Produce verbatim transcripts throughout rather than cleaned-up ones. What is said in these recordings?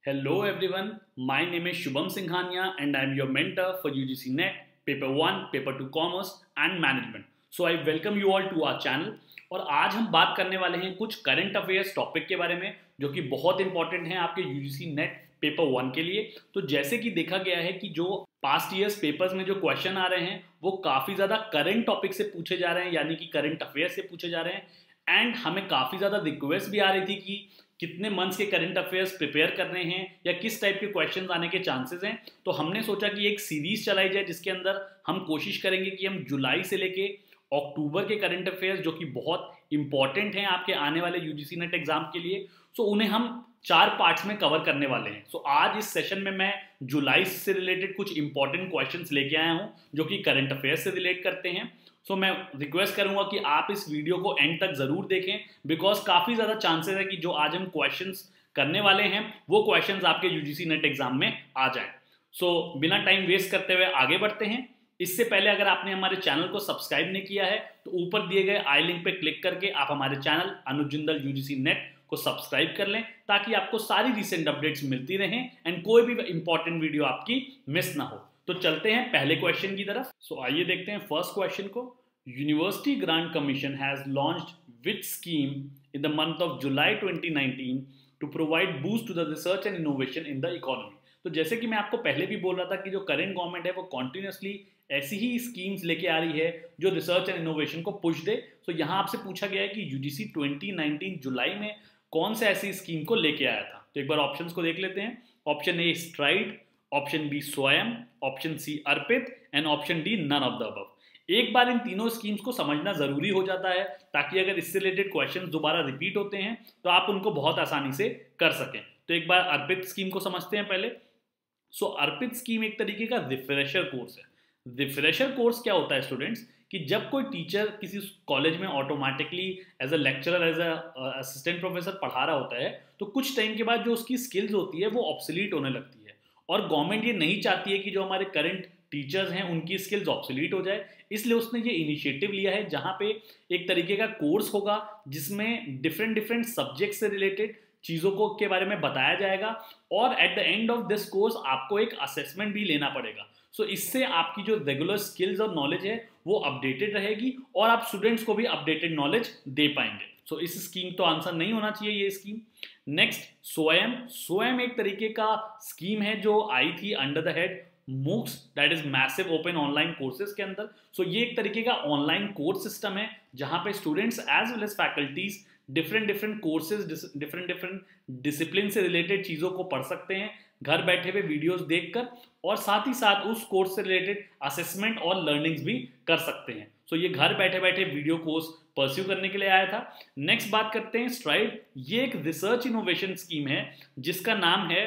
Hello everyone, my name is Shubham Singhania and I am your mentor for U G C NET Paper one, Paper two Commerce and Management. So I welcome you all to our channel और आज हम बात करने वाले हैं कुछ current affairs topic के बारे में जो कि बहुत इंपॉर्टेंट हैं आपके U G C NET paper one के लिए। तो जैसे कि देखा गया है कि जो पास्ट ईयर्स पेपर्स में जो क्वेश्चन आ रहे हैं वो काफ़ी ज़्यादा करंट टॉपिक से पूछे जा रहे हैं, यानी कि करंट अफेयर्स से पूछे जा रहे हैं। एंड हमें काफ़ी ज़्यादा रिक्वेस्ट भी आ रही थी कि कितने मंथ्स के करंट अफेयर्स प्रिपेयर करने हैं या किस टाइप के क्वेश्चंस आने के चांसेस हैं। तो हमने सोचा कि एक सीरीज चलाई जाए जिसके अंदर हम कोशिश करेंगे कि हम जुलाई से लेके अक्टूबर के करंट अफेयर्स जो कि बहुत इंपॉर्टेंट हैं आपके आने वाले यूजीसी नेट एग्जाम के लिए, सो उन्हें हम चार पार्ट्स में कवर करने वाले हैं। सो आज इस सेशन में मैं जुलाई से रिलेटेड कुछ इंपॉर्टेंट क्वेश्चंस लेके आया हूं जो कि करंट अफेयर्स से रिलेट करते हैं। सो so, मैं रिक्वेस्ट करूंगा कि आप इस वीडियो को एंड तक जरूर देखें बिकॉज काफ़ी ज़्यादा चांसेस है कि जो आज हम क्वेश्चंस करने वाले हैं वो क्वेश्चंस आपके यूजीसी नेट एग्जाम में आ जाएं। सो so, बिना टाइम वेस्ट करते हुए आगे बढ़ते हैं। इससे पहले अगर आपने हमारे चैनल को सब्सक्राइब नहीं किया है तो ऊपर दिए गए आई लिंक पे क्लिक करके आप हमारे channel Anuj Jindal UGC NET को सब्सक्राइब कर लें ताकि आपको सारी रिसेंट अपडेट्स मिलती रहें एंड कोई भी इंपॉर्टेंट वीडियो आपकी मिस ना हो। तो चलते हैं पहले क्वेश्चन की तरफ। सो so, आइए देखते हैं फर्स्ट क्वेश्चन को। University grant commission has launched which scheme in the month of July twenty nineteen to provide boost to the research and innovation in the economy. तो जैसे कि मैं आपको पहले भी बोल रहा था कि जो करंट गवर्नमेंट है वो कॉन्टिन्यूसली ऐसी ही स्कीम्स लेके आ रही है जो रिसर्च एंड इनोवेशन को पुश दे। सो so, यहाँ आपसे पूछा गया है कि यूजीसी ट्वेंटी नाइनटीन जुलाई में कौन से ऐसी स्कीम को लेके आया था। तो एक बार ऑप्शंस को देख लेते हैं। Option A STRIDE, option B Swayam, option C Arpit and option D none of the above. एक बार इन तीनों स्कीम्स को समझना जरूरी हो जाता है ताकि अगर इससे रिलेटेड क्वेश्चन दोबारा रिपीट होते हैं तो आप उनको बहुत आसानी से कर सकें। तो एक बार अर्पित स्कीम को समझते हैं पहले। सो so, अर्पित स्कीम एक तरीके का रिफ्रेशर कोर्स है। रिफ्रेशर कोर्स क्या होता है स्टूडेंट्स कि जब कोई टीचर किसी कॉलेज में automatically as a lecturer as a assistant professor पढ़ा रहा होता है तो कुछ टाइम के बाद जो उसकी स्किल्स होती है वो ऑब्सोलीट होने लगती है और गवर्नमेंट ये नहीं चाहती है कि जो हमारे करंट टीचर्स हैं उनकी स्किल्स ऑब्सोलीट हो जाए। इसलिए उसने ये इनिशिएटिव लिया है जहाँ पे एक तरीके का कोर्स होगा जिसमें डिफरेंट डिफरेंट सब्जेक्ट से रिलेटेड चीज़ों को के बारे में बताया जाएगा और at the end of this course आपको एक असेसमेंट भी लेना पड़ेगा। सो so, इससे आपकी जो रेगुलर स्किल्स और नॉलेज है वो अपडेटेड रहेगी और आप स्टूडेंट्स को भी अपडेटेड नॉलेज दे पाएंगे। सो so, इस स्कीम तो आंसर नहीं होना चाहिए ये स्कीम। नेक्स्ट स्वयं। स्वयं एक तरीके का स्कीम है जो आई थी under the head MOOCs, that is massive open online courses के अंदर। सो so, ये एक तरीके का ऑनलाइन कोर्स सिस्टम है जहाँ पे students as well as faculties different different courses different different discipline से रिलेटेड चीज़ों को पढ़ सकते हैं घर बैठे हुए वीडियोस देखकर और साथ ही साथ उस कोर्स से रिलेटेड असेसमेंट और लर्निंग्स भी कर सकते हैं। सो so, ये घर बैठे बैठे वीडियो कोर्स परस्यू करने के लिए आया था। नेक्स्ट बात करते हैं स्ट्राइड। ये एक रिसर्च इनोवेशन स्कीम है जिसका नाम है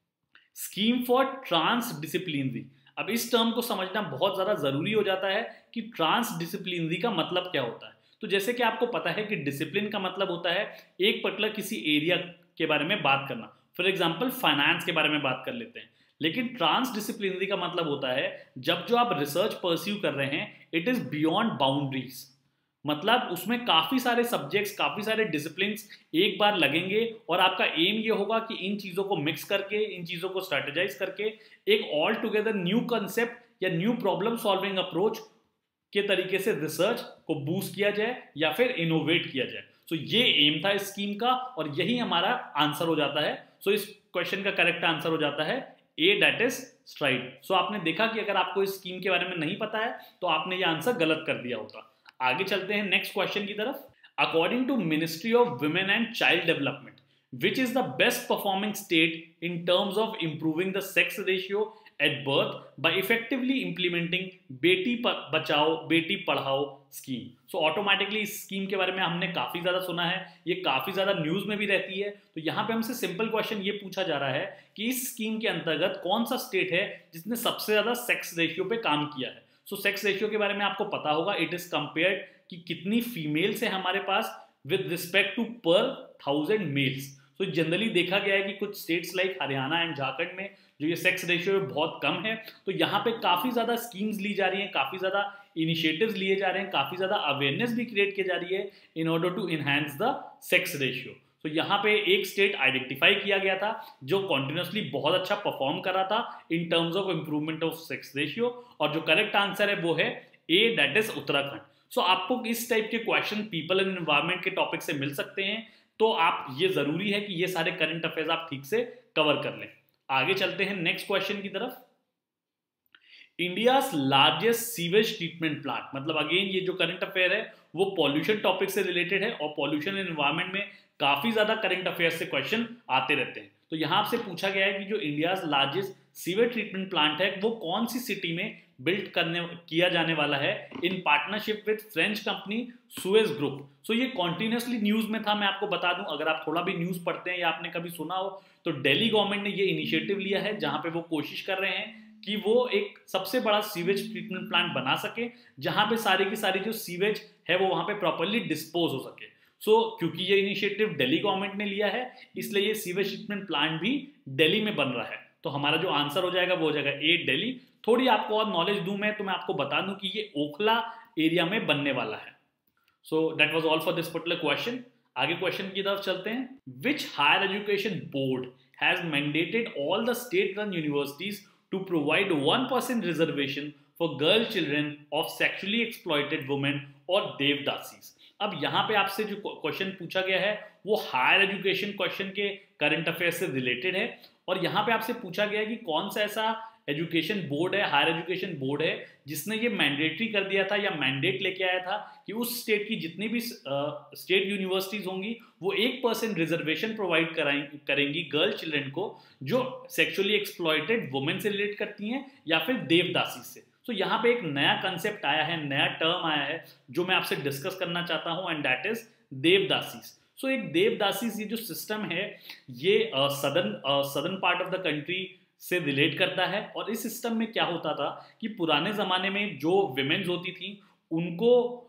स्कीम फॉर ट्रांस डिसिप्लिनरी। अब इस टर्म को समझना बहुत ज़्यादा ज़रूरी हो जाता है कि ट्रांस डिसिप्लिनरी का मतलब क्या होता है। तो जैसे कि आपको पता है कि डिसिप्लिन का मतलब होता है एक पर्टिकुलर किसी एरिया के बारे में बात करना। फॉर एग्जाम्पल फाइनेंस के बारे में बात कर लेते हैं, लेकिन ट्रांस डिसिप्लिनरी का मतलब होता है जब जो आप रिसर्च परस्यू कर रहे हैं इट इज़ बियॉन्ड बाउंड्रीज। मतलब उसमें काफ़ी सारे सब्जेक्ट्स काफ़ी सारे डिसिप्लिन्स एक बार लगेंगे और आपका एम ये होगा कि इन चीज़ों को मिक्स करके इन चीज़ों को स्ट्रेटेजाइज करके एक ऑल टुगेदर न्यू कंसेप्ट या न्यू प्रॉब्लम सॉल्विंग अप्रोच के तरीके से रिसर्च को बूस्ट किया जाए या फिर इनोवेट किया जाए। सो so, ये एम था इस स्कीम का और यही हमारा आंसर हो जाता है। सो so, इस क्वेश्चन का करेक्ट आंसर हो जाता है A, that is STRIDE. So आपने देखा कि अगर आपको इस स्कीम के बारे में नहीं पता है तो आपने ये आंसर गलत कर दिया होता। आगे चलते हैं नेक्स्ट क्वेश्चन की तरफ। According to ministry of women and child development which is the best performing state in terms of improving the sex ratio at birth by effectively implementing Beti Bachao Beti Padhao scheme. So automatically इस scheme के बारे में हमने काफ़ी ज़्यादा सुना है, ये काफ़ी ज़्यादा न्यूज़ में भी रहती है। तो यहाँ पे हमसे सिंपल क्वेश्चन ये पूछा जा रहा है कि इस स्कीम के अंतर्गत कौन सा स्टेट है जिसने सबसे ज़्यादा सेक्स रेशियो पे काम किया है। सो सेक्स रेशियो के बारे में आपको पता होगा, इट इज़ कंपेयर्ड कि कितनी फीमेल्स है हमारे पास with respect to per thousand males. So generally देखा गया है कि कुछ states like Haryana and Jharkhand में जो ये सेक्स रेशियो बहुत कम है, तो यहाँ पे काफ़ी ज़्यादा स्कीम्स ली जा रही हैं, काफ़ी ज़्यादा इनिशिएटिव्स लिए जा रहे हैं, काफ़ी ज़्यादा अवेयरनेस भी क्रिएट की जा रही है in order to enhance the sex ratio. तो यहाँ पे एक स्टेट आइडेंटिफाई किया गया था जो कॉन्टिन्यूसली बहुत अच्छा परफॉर्म कर रहा था in terms of improvement of sex ratio, और जो करेक्ट आंसर है वो है A, that is Uttarakhand. So so, आपको इस टाइप के क्वेश्चन पीपल एंड एनवायरमेंट के टॉपिक से मिल सकते हैं, तो आप ये जरूरी है कि ये सारे करंट अफेयर्स आप ठीक से कवर कर लें। आगे चलते हैं नेक्स्ट क्वेश्चन की तरफ। India's largest sewage treatment plant, मतलब अगेन ये जो करंट अफेयर है वो पॉल्यूशन टॉपिक से रिलेटेड है, और पॉल्यूशन एंड एनवायरमेंट में काफी ज्यादा करंट अफेयर्स से क्वेश्चन आते रहते हैं। तो यहां आपसे पूछा गया है कि जो India's largest sewage treatment plant है वो कौन सी सिटी में बिल्ड करने किया जाने वाला है in partnership with French company Suez group. So ये कॉन्टिन्यूसली न्यूज में था, मैं आपको बता दूं, अगर आप थोड़ा भी न्यूज पढ़ते हैं या आपने कभी सुना हो, तो दिल्ली गवर्नमेंट ने ये इनिशिएटिव लिया है जहां पे वो कोशिश कर रहे हैं कि वो एक सबसे बड़ा सीवेज ट्रीटमेंट प्लांट बना सके, जहां पे सारी की सारी जो सीवेज है वो वहां पे प्रॉपर्ली डिस्पोज हो सके। सो so, क्योंकि ये इनिशिएटिव दिल्ली गवर्नमेंट ने लिया है, इसलिए ये सीवेज ट्रीटमेंट प्लांट भी दिल्ली में बन रहा है। तो हमारा जो आंसर हो जाएगा वो हो जाएगा ए, दिल्ली। थोड़ी आपको और नॉलेज दूं मैं, तो मैं आपको बता दूं कि ये ओखला एरिया में बनने वाला है। So that was all for this particular question. आगे क्वेश्चन की तरफ चलते हैं। Which higher education board has mandated all the state run universities to provide one percent reservation for girl children of sexually exploited women or devdasis। अब यहाँ पे आपसे जो क्वेश्चन पूछा गया है वो हायर एजुकेशन क्वेश्चन के करंट अफेयर से रिलेटेड है, और यहाँ पे आपसे पूछा गया है कि कौन सा ऐसा एजुकेशन बोर्ड है, हायर एजुकेशन बोर्ड है, जिसने ये मैंडेटरी कर दिया था या मैंडेट लेके आया था कि उस स्टेट की जितनी भी स्टेट यूनिवर्सिटीज होंगी वो एक परसेंट रिजर्वेशन प्रोवाइड करेंगी गर्ल चिल्ड्रन को जो सेक्सुअली एक्सप्लॉइटेड वुमेन से रिलेट करती हैं या फिर देवदासी से। तो so, यहाँ पे एक नया कंसेप्ट आया है, नया टर्म आया है जो मैं आपसे डिस्कस करना चाहता हूँ, and that is devadasis. So एक देवदासीस ये जो सिस्टम है ये southern southern part of the country से रिलेट करता है, और इस सिस्टम में क्या होता था कि पुराने ज़माने में जो विमेन्स होती थी उनको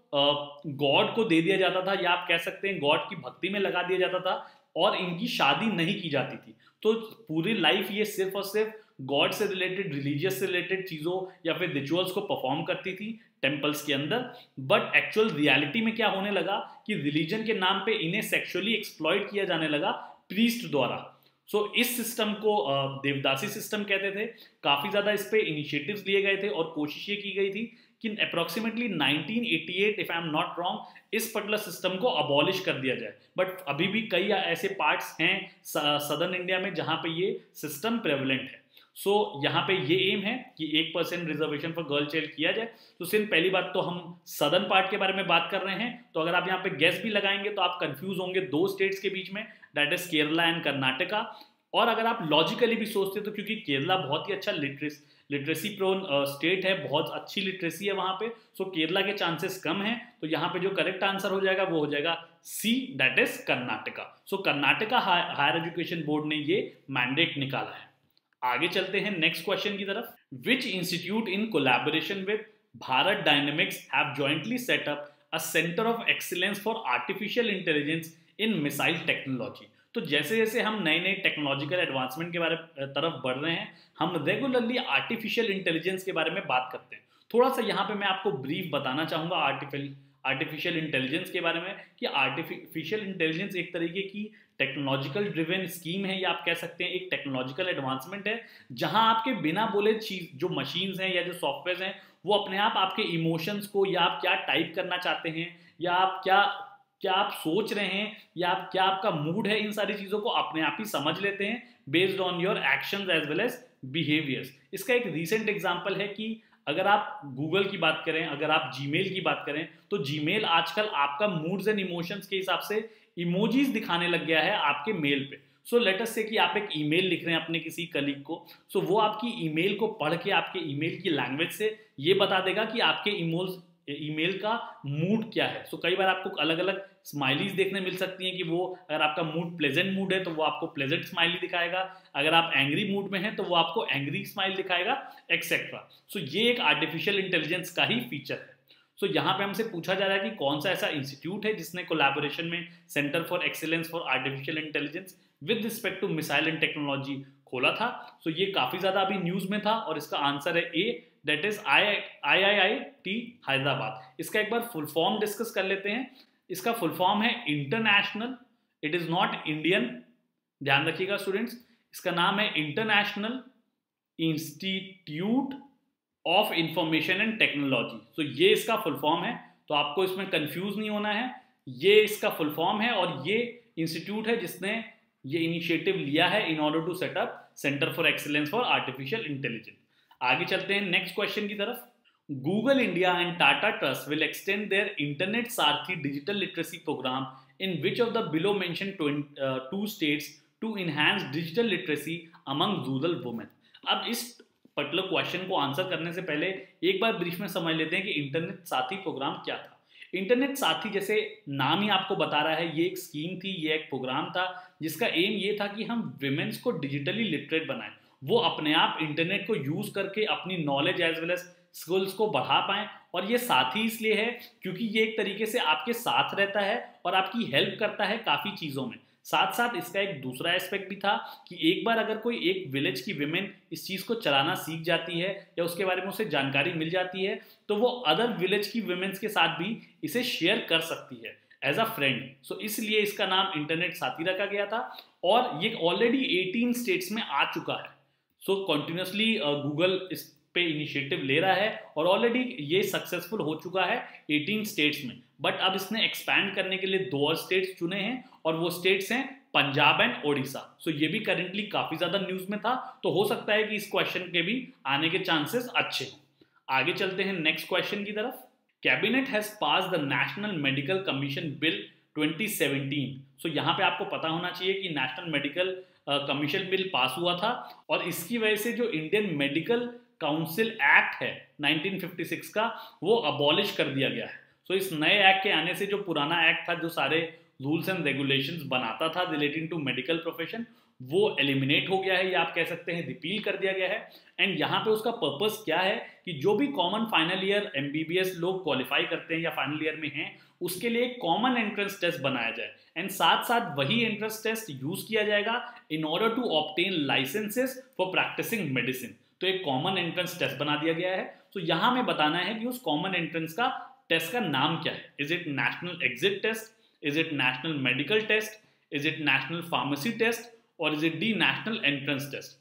गॉड को दे दिया जाता था, या आप कह सकते हैं गॉड की भक्ति में लगा दिया जाता था, और इनकी शादी नहीं की जाती थी। तो पूरी लाइफ ये सिर्फ और सिर्फ गॉड से रिलेटेड, रिलीजियस से रिलेटेड चीज़ों या फिर रिचुअल्स को परफॉर्म करती थी टेम्पल्स के अंदर। बट एक्चुअल रियलिटी में क्या होने लगा कि रिलीजन के नाम पे इन्हें सेक्सुअली एक्सप्लॉइट किया जाने लगा प्रीस्ट द्वारा। सो so, इस सिस्टम को देवदासी सिस्टम कहते थे। काफ़ी ज़्यादा इस पे इनिशिएटिव्स लिए गए थे और कोशिश ये की गई थी कि approximately nineteen eighty eight if I am not wrong इस पर्टिकुलर सिस्टम को अबॉलिश कर दिया जाए, बट अभी भी कई ऐसे पार्ट्स हैं सदर्न इंडिया में जहाँ पे ये सिस्टम प्रेवलेंट है। सो so, यहाँ पे ये एम है कि एक percent reservation for girl child किया जाए। तो सिर्फ पहली बात तो हम सदर्न पार्ट के बारे में बात कर रहे हैं, तो अगर आप यहाँ पे गेस भी लगाएंगे तो आप कंफ्यूज होंगे दो स्टेट्स के बीच में, that is Kerala and Karnataka. और अगर आप लॉजिकली भी सोचते तो क्योंकि केरला बहुत ही अच्छा लिटरेस लिटरेसी प्रोन स्टेट है, बहुत अच्छी लिटरेसी है वहाँ पे, सो केरला के चांसेस कम हैं। तो यहाँ पे जो करेक्ट आंसर हो जाएगा वो हो जाएगा C, that is Karnataka. So Karnataka higher education board ने ये मैंडेट निकाला है। आगे चलते हैं नेक्स्ट क्वेश्चन की तरफ। Which institute in collaboration with Bharat dynamics have jointly set up a centre of excellence for artificial intelligence in missile technology. तो जैसे जैसे हम नए नए टेक्नोलॉजिकल एडवांसमेंट के बारे तरफ बढ़ रहे हैं, हम रेगुलरली आर्टिफिशियल इंटेलिजेंस के बारे में बात करते हैं। थोड़ा सा यहाँ पे मैं आपको ब्रीफ बताना चाहूँगा आर्टिफिशियल आर्टिफिशियल इंटेलिजेंस के बारे में, कि आर्टिफिशियल इंटेलिजेंस एक तरीके की टेक्नोलॉजिकल ड्रिवन स्कीम है, या आप कह सकते हैं एक टेक्नोलॉजिकल एडवांसमेंट है, जहां आपके बिना बोले चीज जो मशीन्स हैं या जो सॉफ्टवेयर हैं वो अपने आप आपके इमोशंस को, या आप क्या टाइप करना चाहते हैं, या आप क्या क्या आप सोच रहे हैं, या आप क्या आपका मूड है, इन सारी चीज़ों को अपने आप ही समझ लेते हैं based on your actions as well as behaviours. इसका एक रीसेंट एग्जांपल है कि अगर आप गूगल की बात करें, अगर आप जीमेल की बात करें, तो जीमेल आजकल आपका मूड्स एंड इमोशंस के हिसाब से इमोजीज दिखाने लग गया है आपके मेल पे। सो लेट अस से कि आप एक ईमेल लिख रहे हैं अपने किसी कलीग को, सो so वो आपकी ईमेल को पढ़ के आपके ईमेल की लैंग्वेज से ये बता देगा कि आपके इमोल्स ईमेल का मूड क्या है। सो so, कई बार आपको अलग अलग स्माइलीज देखने मिल सकती हैं कि वो अगर आपका मूड प्लेजेंट मूड है तो वो आपको प्लेजेंट स्माइली दिखाएगा, अगर आप एंग्री मूड में हैं तो वो आपको एंग्री स्माइल दिखाएगा, एक्सेट्रा। सो ये एक आर्टिफिशियल इंटेलिजेंस का ही फीचर है। सो so, यहाँ पे हमसे पूछा जा रहा है कि कौन सा ऐसा इंस्टीट्यूट है जिसने कोलैबोरेशन में centre for excellence for artificial intelligence with respect to missile and technology खोला था। सो so, ये काफी ज्यादा अभी न्यूज में था, और इसका आंसर है A, that is I I I T Hyderabad. इसका एक बार फुल फॉर्म डिस्कस कर लेते हैं। इसका फुल फॉर्म है international it is not Indian, ध्यान रखिएगा स्टूडेंट्स, इसका नाम है international institute of information and technology. तो ये इसका फुल फॉर्म है, तो आपको इसमें कंफ्यूज नहीं होना है, ये इसका फुल फॉर्म है और ये इंस्टीट्यूट है जिसने ये इनिशिएटिव लिया है in order to set up centre for excellence for artificial intelligence. आगे चलते हैं नेक्स्ट क्वेश्चन की तरफ। Google India and Tata Trust will extend their Internet Sarthi digital literacy program in which of the below mentioned uh, two states to enhance digital literacy among rural women। अब इस particular question को answer करने से पहले एक बार brief में समझ लेते हैं कि इंटरनेट साथी प्रोग्राम क्या था। इंटरनेट साथी जैसे नाम ही आपको बता रहा है, ये एक स्कीम थी, ये एक प्रोग्राम था जिसका एम ये था कि हम विमेंस को डिजिटली लिटरेट बनाएं, वो अपने आप इंटरनेट को यूज करके अपनी knowledge as well as skills को बढ़ा पाएं। और ये साथी इसलिए है क्योंकि ये एक तरीके से आपके साथ रहता है और आपकी हेल्प करता है काफ़ी चीज़ों में। साथ साथ इसका एक दूसरा एस्पेक्ट भी था कि एक बार अगर कोई एक विलेज की विमेन इस चीज़ को चलाना सीख जाती है या उसके बारे में उसे जानकारी मिल जाती है तो वो अदर विलेज की विमेन्स के साथ भी इसे शेयर कर सकती है एज अ फ्रेंड। सो इसलिए इसका नाम इंटरनेट साथी रखा गया था और ये ऑलरेडी अठारह स्टेट्स में आ चुका है। सो कॉन्टिन्यूसली गूगल इस पे इनिशिएटिव ले रहा है और ऑलरेडी ये सक्सेसफुल हो चुका है अठारह स्टेट्स में, बट अब इसने एक्सपैंड करने के लिए दो और स्टेट्स चुने हैं और वो स्टेट्स हैं पंजाब एंड ओडिशा। सो ये भी करेंटली काफी ज्यादा न्यूज में था, तो हो सकता है कि इस क्वेश्चन के भी आने के चांसेस अच्छे हों। आगे चलते हैं नेक्स्ट क्वेश्चन की तरफ। Cabinet has pass the national medical commission bill twenty seventeen. So यहाँ पे आपको पता होना चाहिए कि national medical commission bill pass हुआ था और इसकी वजह से जो इंडियन मेडिकल काउंसिल एक्ट है नाइनटीन फिफ्टी सिक्स का वो अबॉलिश कर दिया गया है। सो so, इस नए एक्ट के आने से जो पुराना एक्ट था जो सारे रूल्स एंड रेगुलेशंस बनाता था रिलेटिंग टू मेडिकल प्रोफेशन वो एलिमिनेट हो गया है या आप कह सकते हैं रिपील कर दिया गया है। एंड यहाँ पे उसका पर्पस क्या है कि जो भी कॉमन फाइनल ईयर एमबीबीएस लोग क्वालिफाई करते हैं या फाइनल ईयर में हैं उसके लिए एक कॉमन एंट्रेंस टेस्ट बनाया जाए एंड साथ साथ वही एंट्रेंस टेस्ट यूज किया जाएगा in order to obtain licences for practising medicine. तो एक कॉमन एंट्रेंस टेस्ट बना दिया गया है। तो यहाँ में बताना है कि उस कॉमन एंट्रेंस का टेस्ट का नाम क्या है। Is it national exit test, is it national medical test, is it national pharmacy test और is it the national entrance test.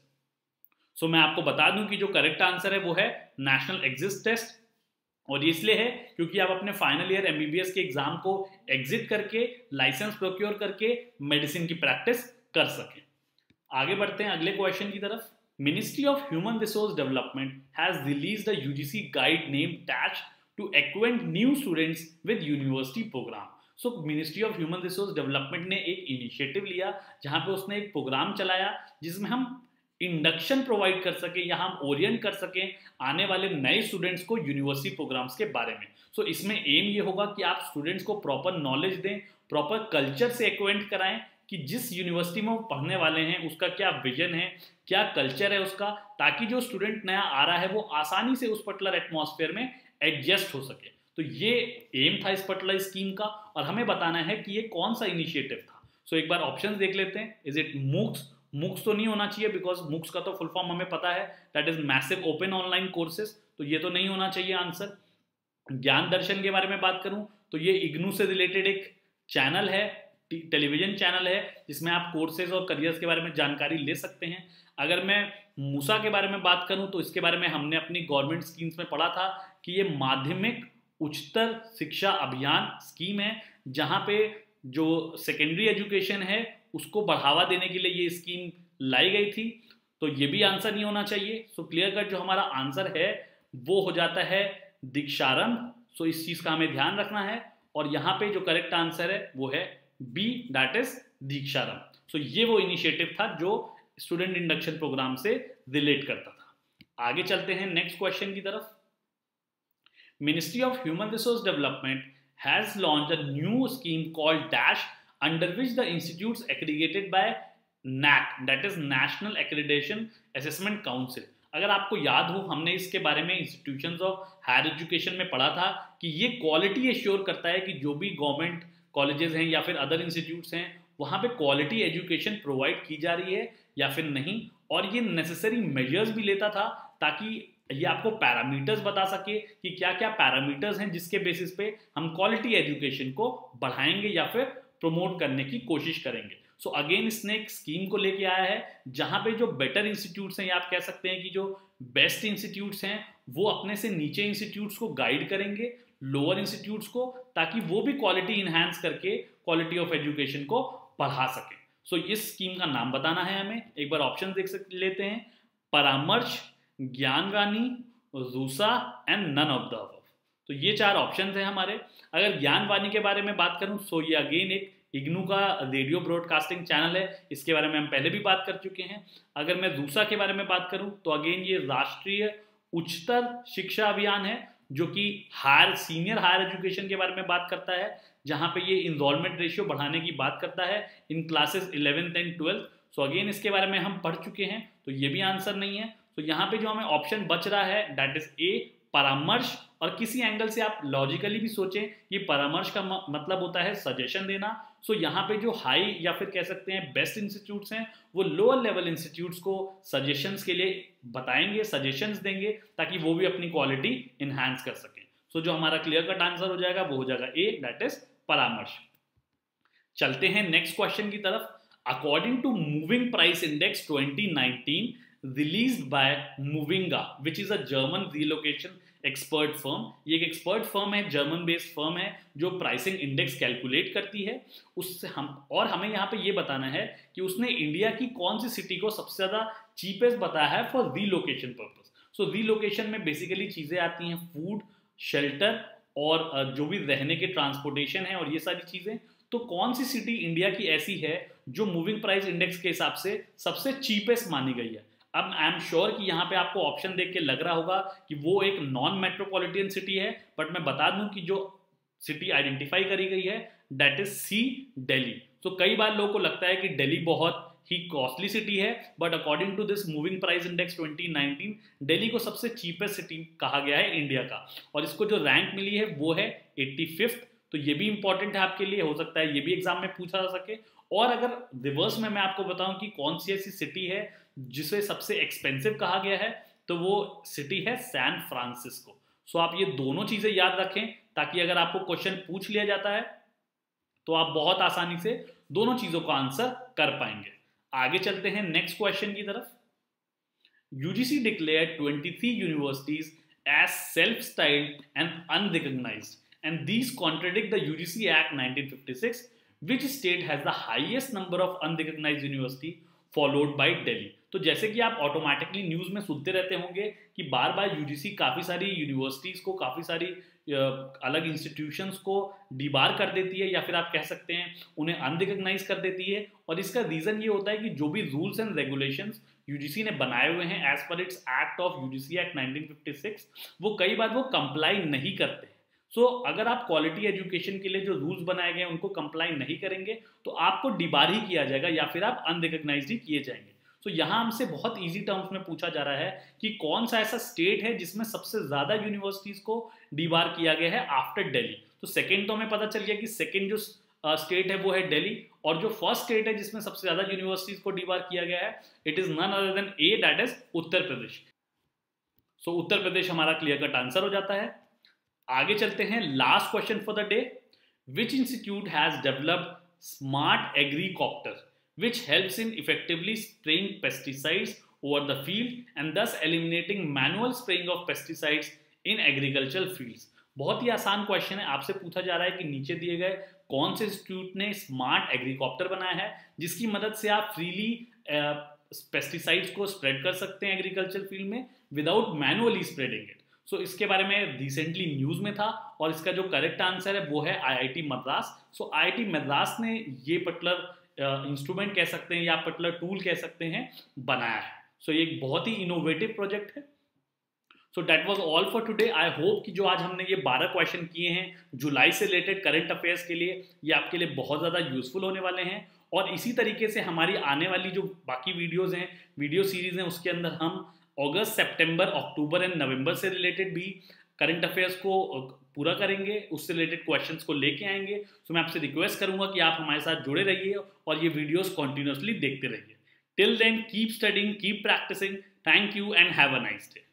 So मैं आपको बता दूं कि जो करेक्ट आंसर है वो है नेशनल एग्जिट टेस्ट और ये इसलिए है क्योंकि आप अपने फाइनल ईयर एमबीबीएस के एग्जाम को एग्जिट करके लाइसेंस प्रोक्योर करके मेडिसिन की प्रैक्टिस कर सके। आगे बढ़ते हैं अगले क्वेश्चन की तरफ। Ministry of Human Resource Development has released a U G C guide named Dash to acquaint new students with university program. So Ministry of Human Resource Development ने एक इनिशिएटिव लिया जहाँ पे उसने एक प्रोग्राम चलाया जिसमें हम इंडक्शन प्रोवाइड कर सके या हम ओरिएंट कर सकें आने वाले नए स्टूडेंट्स को यूनिवर्सिटी प्रोग्राम्स के बारे में। सो so, इसमें एम ये होगा कि आप स्टूडेंट्स को प्रॉपर नॉलेज दें, प्रॉपर कल्चर से एक्वेंट कराएं कि जिस यूनिवर्सिटी में वो पढ़ने वाले हैं उसका क्या विजन है, क्या कल्चर है उसका, ताकि जो स्टूडेंट नया आ रहा है वो आसानी से उस पर्टिकुलर एटमॉस्फेयर में एडजस्ट हो सके। तो ये एम था इस पर्टिकुलर स्कीम का और हमें बताना है कि ये कौन सा इनिशिएटिव था। सो so, एक बार ऑप्शंस देख लेते हैं। Is it MOOCs? मूक्स तो नहीं होना चाहिए बिकॉज मूक्स का तो फुल फॉर्म हमें पता है, that is massive open online courses, तो ये तो नहीं होना चाहिए आंसर। ज्ञान दर्शन के बारे में बात करूं तो ये इग्नू से रिलेटेड एक चैनल है, टेलीविजन चैनल है जिसमें आप कोर्सेज और करियर्स के बारे में जानकारी ले सकते हैं। अगर मैं मूसा के बारे में बात करूं तो इसके बारे में हमने अपनी गवर्नमेंट स्कीम्स में पढ़ा था कि ये माध्यमिक उच्चतर शिक्षा अभियान स्कीम है जहां पे जो सेकेंडरी एजुकेशन है उसको बढ़ावा देने के लिए ये स्कीम लाई गई थी। तो ये भी आंसर नहीं होना चाहिए। सो क्लियर कट जो हमारा आंसर है वो हो जाता है दीक्षारंभ। सो इस चीज का हमें ध्यान रखना है और यहाँ पे जो करेक्ट आंसर है वो है B, that is Deeksharambh. So ये वो इनिशिएटिव था जो स्टूडेंट इंडक्शन प्रोग्राम से रिलेट करता था। आगे चलते हैं नेक्स्ट क्वेश्चन की तरफ। Ministry of human resource development has launched a new scheme called dash under which the institutes accredited by NAAC, that is national accreditation assessment council. अगर आपको याद हो हमने इसके बारे में इंस्टीट्यूशंस ऑफ हायर एजुकेशन में पढ़ा था कि ये क्वालिटी एश्योर करता है कि जो भी गवर्नमेंट कॉलेजेस हैं या फिर अदर इंस्टीट्यूट्स हैं वहाँ पे क्वालिटी एजुकेशन प्रोवाइड की जा रही है या फिर नहीं, और ये नेसेसरी मेजर्स भी लेता था ताकि ये आपको पैरामीटर्स बता सके कि क्या क्या पैरामीटर्स हैं जिसके बेसिस पे हम क्वालिटी एजुकेशन को बढ़ाएंगे या फिर प्रमोट करने की कोशिश करेंगे। सो so अगेन इसने एक स्कीम को लेके आया है जहां पे जो बेटर इंस्टीट्यूट्स हैं, या आप कह सकते हैं कि जो बेस्ट इंस्टीट्यूट्स हैं, वो अपने से नीचे इंस्टीट्यूट्स को गाइड करेंगे, लोअर इंस्टीट्यूट्स को, ताकि वो भी क्वालिटी इनहैंस करके क्वालिटी ऑफ एजुकेशन को बढ़ा सके। सो so इस स्कीम का नाम बताना है हमें। एक बार ऑप्शन देख सकते लेते हैं, Paramarsh, Gyanvani, RUSA and none of the above. तो ये चार ऑप्शन हैं हमारे। अगर ज्ञानवाणी के बारे में बात करूं, सो ये अगेन एक इग्नू का रेडियो ब्रॉडकास्टिंग चैनल है, इसके बारे में हम पहले भी बात कर चुके हैं। अगर मैं रूसा के बारे में बात करूं तो अगेन ये राष्ट्रीय उच्चतर शिक्षा अभियान है, जो कि हायर सीनियर हायर एजुकेशन के बारे में बात करता है, जहां पे ये इनरोलमेंट रेशियो बढ़ाने की बात करता है in classes eleventh and twelfth. So again इसके बारे में हम पढ़ चुके हैं, तो ये भी आंसर नहीं है। तो यहाँ पे जो हमें ऑप्शन बच रहा है दैट इज ए, परामर्श। और किसी एंगल से आप लॉजिकली भी सोचें, ये परामर्श का मतलब होता है सजेशन देना। सो यहाँ पे जो हाई या फिर कह सकते हैं बेस्ट इंस्टीट्यूट्स हैं, वो लोअर लेवल इंस्टीट्यूट्स को सजेशंस के लिए बताएंगे, सजेशंस देंगे, ताकि वो भी अपनी क्वालिटी इनहैंस कर सकें। सो जो हमारा क्लियर कट आंसर हो जाएगा वो हो जाएगा ए, दैट इज परामर्श। चलते हैं नेक्स्ट क्वेश्चन की तरफ। According to moving price index twenty nineteen released by Movinga, which is a German relocation expert firm। ये एक एक्सपर्ट फर्म है, जर्मन बेस्ड फर्म है, जो प्राइसिंग इंडेक्स कैलकुलेट करती है। उससे हम और हमें यहाँ पे ये बताना है कि उसने इंडिया की कौन सी सिटी को सबसे ज़्यादा चीपेस्ट बताया है for relocation purpose. So relocation में बेसिकली चीज़ें आती हैं फूड, शेल्टर और जो भी रहने के ट्रांसपोर्टेशन है और ये सारी चीज़ें। तो कौन सी सिटी इंडिया की ऐसी है जो मूविंग प्राइस इंडेक्स के हिसाब से सबसे चीपेस्ट मानी गई है? अब आई एम श्योर कि यहाँ पे आपको ऑप्शन देख के लग रहा होगा कि वो एक नॉन मेट्रोपॉलिटन सिटी है, बट मैं बता दूं कि जो सिटी आइडेंटिफाई करी गई है दैट इज सी, दिल्ली। तो कई बार लोगों को लगता है कि दिल्ली बहुत ही कॉस्टली सिटी है, but according to this moving price index twenty nineteen Delhi को सबसे चीपेस्ट सिटी कहा गया है इंडिया का, और इसको जो रैंक मिली है वो है एट्टी फिफ्थ। तो ये भी इंपॉर्टेंट है आपके लिए, हो सकता है ये भी एग्जाम में पूछा जा सके। और अगर रिवर्स में मैं आपको बताऊं कि कौन सी ऐसी सिटी है जिसे सबसे एक्सपेंसिव कहा गया है, तो वो सिटी है सैन फ्रांसिस्को। सो आप ये दोनों चीजें याद रखें, ताकि अगर आपको क्वेश्चन पूछ लिया जाता है तो आप बहुत आसानी से दोनों चीजों का आंसर कर पाएंगे। आगे चलते हैं नेक्स्ट क्वेश्चन की तरफ। UGC declared twenty three universities as self styled and unrecognised, and these contradict the U G C Act nineteen fifty-six, which state has the highest number of unrecognized university followed by Delhi। तो जैसे कि आप automatically news में सुनते रहते होंगे कि बार बार UGC काफ़ी सारी यूनिवर्सिटीज़ को, काफ़ी सारी अलग इंस्टीट्यूशंस को डिबार कर देती है, या फिर आप कह सकते हैं उन्हें अनरिकॉग्नाइज कर देती है। और इसका रीज़न ये होता है कि जो भी रूल्स एंड रेगुलेशंस यूजीसी ने बनाए हुए हैं एज पर its act of UGC act nineteen fifty six, वो कई बार वो कंप्लाई नहीं करते। सो so, अगर आप क्वालिटी एजुकेशन के लिए जो रूल्स बनाए गए हैं उनको कंप्लाई नहीं करेंगे तो आपको डिबार ही किया जाएगा, या फिर आप अनरिकॉग्नाइज्ड ही किए जाएंगे। सो so, यहाँ हमसे बहुत इजी टर्म्स में पूछा जा रहा है कि कौन सा ऐसा स्टेट है जिसमें सबसे ज्यादा यूनिवर्सिटीज को डिबार किया गया है आफ्टर दिल्ली। तो सेकेंड तो हमें पता चल गया कि सेकेंड जो स्टेट है वो है दिल्ली, और जो फर्स्ट स्टेट है जिसमें सबसे ज्यादा यूनिवर्सिटीज को डिबार किया गया है it is none other than A, that is Uttar Pradesh. So so, Uttar Pradesh हमारा क्लियर कट आंसर हो जाता है। आगे चलते हैं, last question for the day. Which institute has developed smart agricopter which helps in effectively spraying pesticides over the field and thus eliminating manual spraying of pesticides in agricultural fields। बहुत ही आसान question है, आपसे पूछा जा रहा है कि नीचे दिए गए कौन से इंस्टीट्यूट ने स्मार्ट एग्रीकॉप्टर बनाया है जिसकी मदद से आप फ्रीली पेस्टिसाइड्स को स्प्रेड कर सकते हैं एग्रीकल्चर फील्ड में without manually spreading it. So इसके बारे में रिसेंटली न्यूज में था, और इसका जो करेक्ट आंसर है वो है IIT Madras. So IIT Madras ने ये पर्टिकुलर इंस्ट्रूमेंट uh, कह सकते हैं या पर्टिकुलर टूल कह सकते हैं बनाया है। सो so, ये एक बहुत ही इनोवेटिव प्रोजेक्ट है। So that was all for today. I hope कि जो आज हमने ये बारह क्वेश्चन किए हैं जुलाई से रिलेटेड करंट अफेयर्स के लिए, ये आपके लिए बहुत ज़्यादा यूजफुल होने वाले हैं। और इसी तरीके से हमारी आने वाली जो बाकी वीडियोज़ हैं, वीडियो सीरीज़ हैं, उसके अंदर हम अगस्त, सितंबर, अक्टूबर एंड नवंबर से रिलेटेड भी करंट अफेयर्स को पूरा करेंगे, उससे रिलेटेड क्वेश्चंस को लेके आएंगे। तो मैं आपसे रिक्वेस्ट करूंगा कि आप हमारे साथ जुड़े रहिए और ये वीडियोस कंटिन्यूअसली देखते रहिए। Till then keep studying, keep practising. Thank you and have a nice day.